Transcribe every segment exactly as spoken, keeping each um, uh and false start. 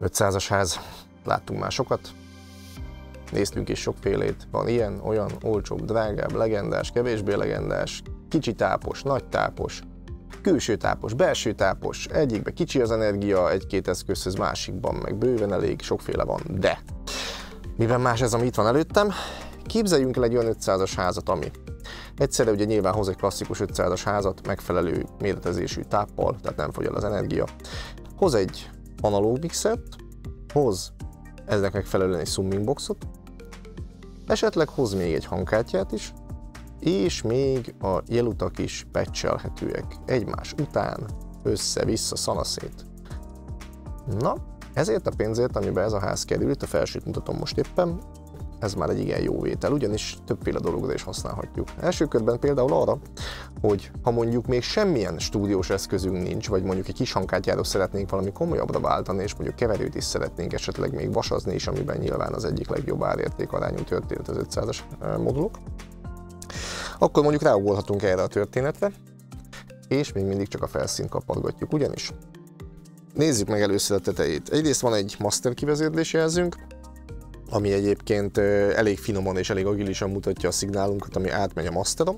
ötszázas ház, láttunk már sokat, néztünk is sokfélét, van ilyen, olyan, olcsóbb, drágább, legendás, kevésbé legendás, kicsi tápos, nagy tápos, külső tápos, belső tápos, egyikbe kicsi az energia egy-két eszközhöz, másikban meg bőven elég, sokféle van, de mivel más ez, ami itt van előttem, képzeljünk el egy olyan ötszázas házat, ami egyszerre ugye nyilván hoz egy klasszikus ötszázas házat, megfelelő méretezésű táppal, tehát nem fogy el az energia, hoz egy analóg mixert, hoz eznek megfelelően egy summing boxot, esetleg hoz még egy hangkártyát is, és még a jelutak is patchelhetőek egymás után, össze-vissza, szanaszét. Na, ezért a pénzért, amiben ez a ház kerül, itt a felsőt mutatom most éppen, ez már egy igen jó vétel, ugyanis többféle dologra is használhatjuk. Első körben például arra, hogy ha mondjuk még semmilyen stúdiós eszközünk nincs, vagy mondjuk egy kis hangkártyáról szeretnénk valami komolyabbra váltani, és mondjuk keverőt is szeretnénk esetleg még vasazni is, amiben nyilván az egyik legjobb árérték-arányú történet az ötszázas modulok, akkor mondjuk ráugolhatunk erre a történetre, és még mindig csak a felszínt kapargatjuk, ugyanis nézzük meg először a tetejét. Egyrészt van egy master kivezérlési jelzőnk, ami egyébként elég finoman és elég agilisan mutatja a szignálunkat, ami átmegy a masteron.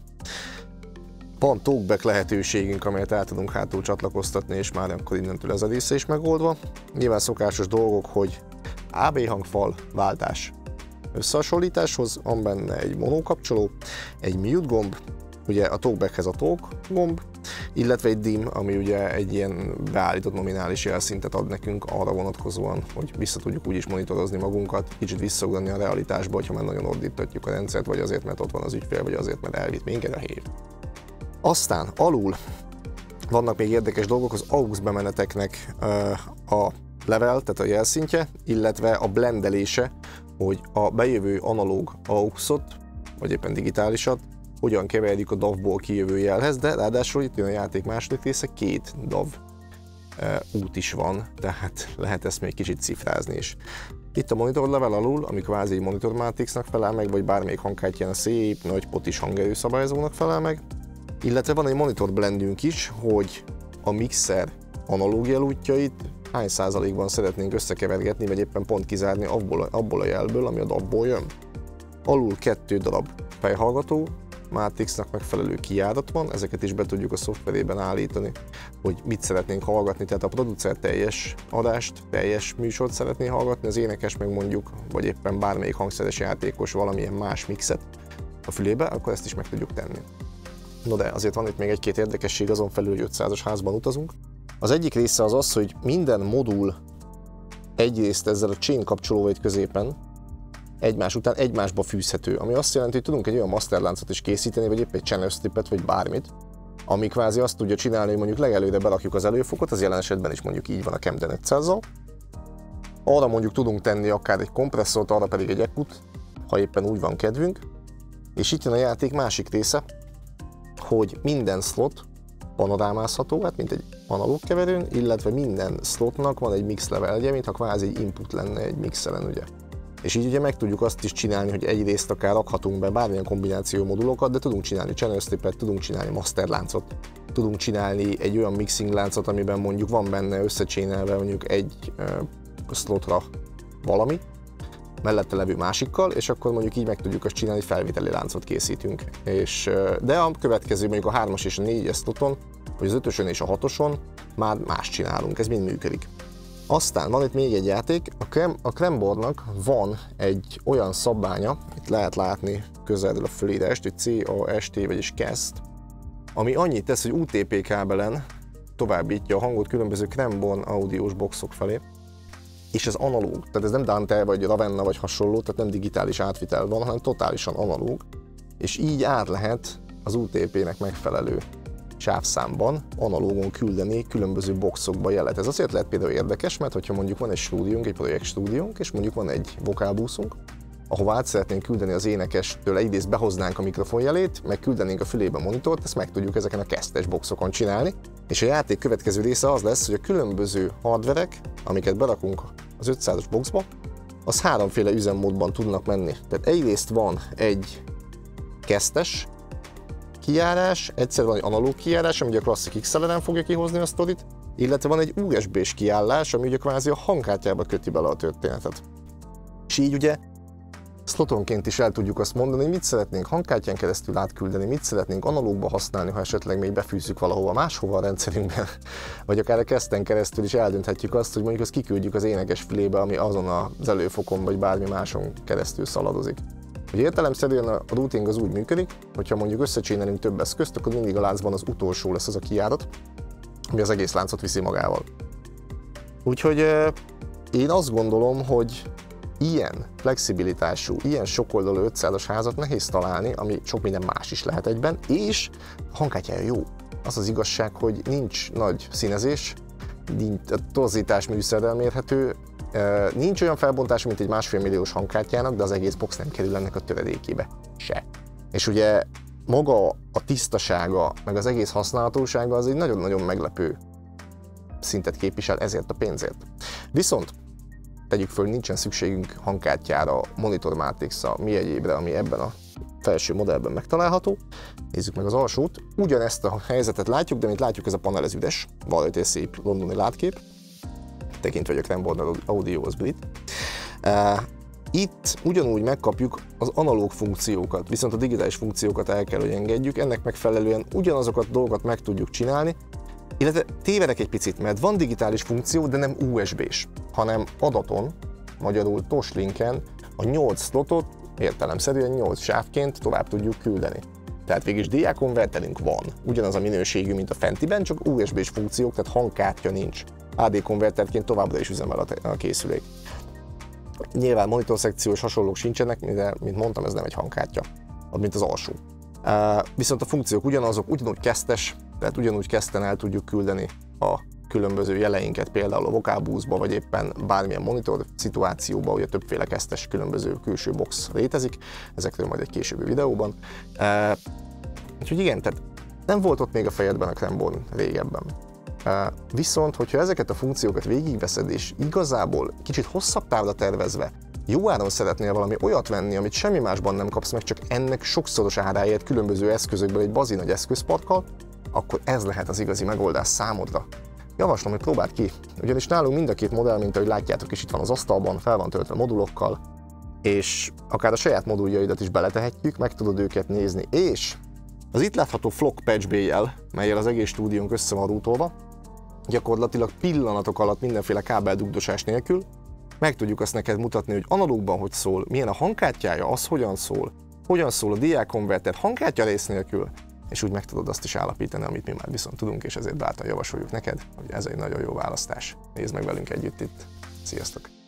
Van talkback lehetőségünk, amelyet át tudunk hátul csatlakoztatni, és már akkor innentől ez a része is megoldva. Nyilván szokásos dolgok, hogy á bé hangfal váltás összehasonlításhoz, van benne egy mono kapcsoló, egy mute gomb, ugye a talkbackhez a talk gomb, illetve egy dim, ami ugye egy ilyen beállított nominális jelszintet ad nekünk arra vonatkozóan, hogy vissza tudjuk úgy is monitorozni magunkat, kicsit visszaugrani a realitásba, hogyha már nagyon ordítatjuk a rendszert, vagy azért, mert ott van az ügyfél, vagy azért, mert elvitt minket a hév. Aztán alul vannak még érdekes dolgok, az aux bemeneteknek a level, tehát a jelszintje, illetve a blendelése, hogy a bejövő analóg auxot, vagy éppen digitálisat, hogyan keverjük a dav-ból kijövő jelhez, de ráadásul itt jön a játék második része, két dav e, út is van, tehát lehet ezt még kicsit cifrázni is. Itt a monitor level alul, ami kvázi egy monitor matrixnak felel meg, vagy bármelyik hangkártyán a szép, nagy potis hangerőszabályozónak felel meg, illetve van egy monitor blendünk is, hogy a mixer analóg jelútjait hány százalékban szeretnénk összekevergetni, vagy éppen pont kizárni abból, abból a jelből, ami a davból jön. Alul kettő darab fejhallgató, Matrixnak megfelelő kijárat van, ezeket is be tudjuk a szoftverében állítani, hogy mit szeretnénk hallgatni, tehát a producer teljes adást, teljes műsort szeretné hallgatni, az énekes meg mondjuk, vagy éppen bármelyik hangszeres játékos valamilyen más mixet a fülébe, akkor ezt is meg tudjuk tenni. No de azért van itt még egy-két érdekesség, azon felül, hogy ötszázas házban utazunk. Az egyik része az az, hogy minden modul egyrészt ezzel a chain kapcsolóval itt középen egymás után egymásba fűzhető, ami azt jelenti, hogy tudunk egy olyan masterláncot is készíteni, vagy épp egy channel strippet, vagy bármit, ami kvázi azt tudja csinálni, hogy mondjuk legelőre berakjuk az előfokot, az jelen esetben is mondjuk így van a Camden ötszázzal. Arra mondjuk tudunk tenni akár egy kompresszort, arra pedig egy ekut, ha éppen úgy van kedvünk. És itt jön a játék másik része, hogy minden slot panorámázható, hát mint egy analóg keverőn, illetve minden slotnak van egy mix levelje, mintha kvázi egy input lenne egy mixeren, ugye. És így ugye meg tudjuk azt is csinálni, hogy egyrészt akár rakhatunk be bármilyen kombináció modulokat, de tudunk csinálni channel strippet, tudunk csinálni master láncot, tudunk csinálni egy olyan mixing láncot, amiben mondjuk van benne összecsénelve mondjuk egy uh, slotra valami, mellette levő másikkal, és akkor mondjuk így meg tudjuk azt csinálni, felvételi láncot készítünk. És, uh, de a következő mondjuk a hármas és a négyes sloton, vagy az ötösön és a hatoson már más csinálunk, ez mind működik. Aztán van itt még egy játék, a, Crem, a Crembornak van egy olyan szabványa, itt lehet látni közelről a fölírást, hogy C A S T vagyis cast, ami annyit tesz, hogy U T P kábelen továbbítja a hangot különböző Cremborn audiós boxok felé, és ez analóg, tehát ez nem Dante vagy Ravenna vagy hasonló, tehát nem digitális átvitel van, hanem totálisan analóg, és így át lehet az U T P-nek megfelelő sávszámban analógon küldeni különböző boxokba jelet. Ez azért lehet például érdekes, mert hogyha mondjuk van egy stúdiónk, egy projekt stúdiónk, és mondjuk van egy vokálbuszunk, ahova át szeretnénk küldeni az énekestől, egyrészt behoznánk a mikrofonjelét, meg küldenénk a fülébe a monitort, ezt meg tudjuk ezeken a castes boxokon csinálni. És a játék következő része az lesz, hogy a különböző hardverek, amiket berakunk az ötszázas boxba, az háromféle üzemmódban tudnak menni. Tehát egyrészt van egy castes, kijárás, egyszer van egy analóg kijárás, ami ugye a klasszik iksz el er-en fogja kihozni a sztorit, illetve van egy u es bé-s kiállás, ami ugye kvázi a hangkártyába köti bele a történetet. És így ugye slotonként is el tudjuk azt mondani, hogy mit szeretnénk hangkártyán keresztül átküldeni, mit szeretnénk analógba használni, ha esetleg még befűzzük valahova máshova a rendszerünkben, vagy akár a keszten keresztül is eldönthetjük azt, hogy mondjuk azt kiküldjük az énekes fülébe, ami azon az előfokon vagy bármi máson keresztül szaladozik. Hogy értelemszerűen a routing az úgy működik, hogyha mondjuk összecsénelünk több eszközt, akkor mindig a láncban az utolsó lesz az a kijárat, ami az egész láncot viszi magával. Úgyhogy én azt gondolom, hogy ilyen flexibilitású, ilyen sokoldalú ötszázas házat nehéz találni, ami sok minden más is lehet egyben, és a hangkártyája jó. Az az igazság, hogy nincs nagy színezés, nincs, a torzítás műszerrel mérhető, nincs olyan felbontás, mint egy másfél milliós hangkártyának, de az egész box nem kerül ennek a töredékébe se. És ugye maga a tisztasága, meg az egész használhatósága az egy nagyon-nagyon meglepő szintet képvisel ezért a pénzért. Viszont tegyük föl, nincsen szükségünk hangkártyára, monitor mátrixra, mi egyébre, ami ebben a felső modellben megtalálható. Nézzük meg az alsót. Ugyanezt a helyzetet látjuk, de mint látjuk, ez a panel ez üres. Van egy szép londoni látkép. Tekintve, hogy a Cranbourne Audio az brit. Uh, itt ugyanúgy megkapjuk az analóg funkciókat, viszont a digitális funkciókat el kell, hogy engedjük. Ennek megfelelően ugyanazokat a dolgokat meg tudjuk csinálni, illetve tévedek egy picit, mert van digitális funkció, de nem u es bé-s, hanem adaton, magyarul toslinken a nyolc slotot értelemszerűen nyolc sávként tovább tudjuk küldeni. Tehát végülis dé á konverterünk van, ugyanaz a minőségű, mint a fentiben, csak u es bé-s funkciók, tehát hangkártya nincs. á dé konverterként továbbra is üzemel a, a készülék. Nyilván monitor szekciós hasonlók sincsenek, de mint mondtam, ez nem egy hangkártya, mint az alsó. Uh, viszont a funkciók ugyanazok, ugyanúgy kesztes, tehát ugyanúgy keszten el tudjuk küldeni a különböző jeleinket, például a vokalboost-ba, vagy éppen bármilyen monitor szituációba, ugye többféle kesztes különböző külső box létezik, ezekről majd egy későbbi videóban. Uh, úgyhogy igen, tehát nem volt ott még a fejedben a Cranbourne régebben. Uh, viszont, hogyha ezeket a funkciókat végigveszed, és igazából kicsit hosszabb távra tervezve, jó áron szeretnél valami olyat venni, amit semmi másban nem kapsz meg, csak ennek sokszoros áráért különböző eszközökből egy bazi nagy eszközparkkal, akkor ez lehet az igazi megoldás számodra. Javaslom, hogy próbáld ki, ugyanis nálunk mind a két modell, mint ahogy látjátok is itt van az asztalban, fel van töltve modulokkal, és akár a saját moduljaidat is beletehetjük, meg tudod őket nézni, és az itt látható Flock Patch bé-jel, mellyel az egész stúdiónk össze van rútolva, gyakorlatilag pillanatok alatt mindenféle kábeldugdosás nélkül meg tudjuk azt neked mutatni, hogy analógban hogy szól, milyen a hangkártyája, az hogyan szól, hogyan szól a dé á konverter hangkártya rész nélkül, és úgy meg tudod azt is állapítani, amit mi már viszont tudunk, és ezért bátran javasoljuk neked, hogy ez egy nagyon jó választás. Nézd meg velünk együtt itt. Sziasztok!